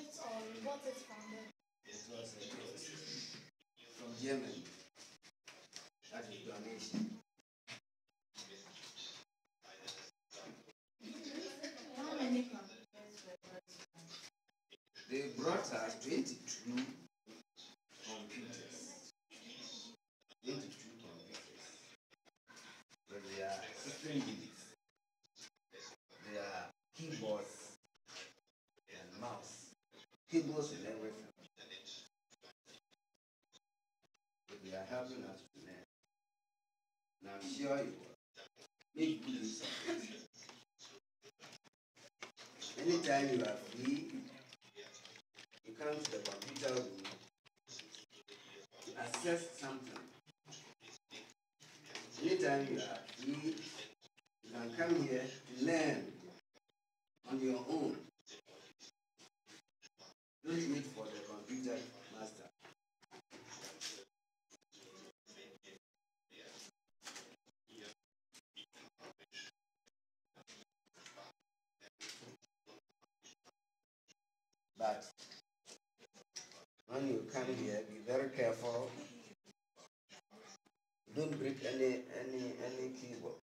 it or we bought it from them? It was from Germany. That is donation. How many computers were brought? They brought us 22 computers. 22 computers. But they are system units. They are keyboards and mouse. Keyboards and everything. But they are helping us to learn. And I'm sure you will make good use of it. Anytime you are free, you come to the computer room to access something. Anytime you are free, you can come here to learn on your own. Don't wait for the computer master. But when you come here, be very careful. Don't break any keyboard.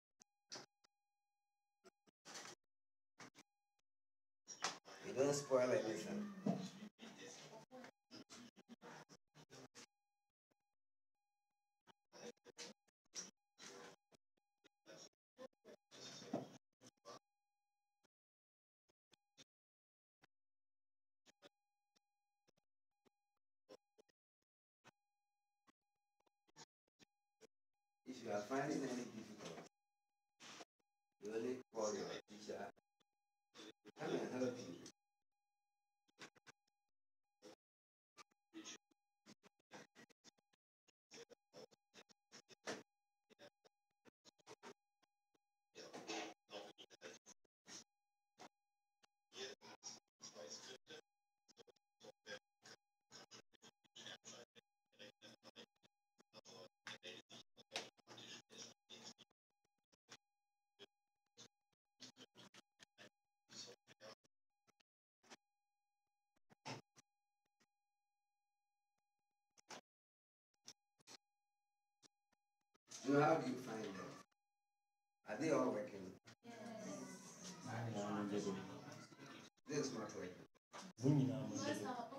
You don't spoil anything. If you are finding any difficulty, you only call your teacher. Come and help you. So how do you find them? Are they all working? Yes. This is not working. Where's our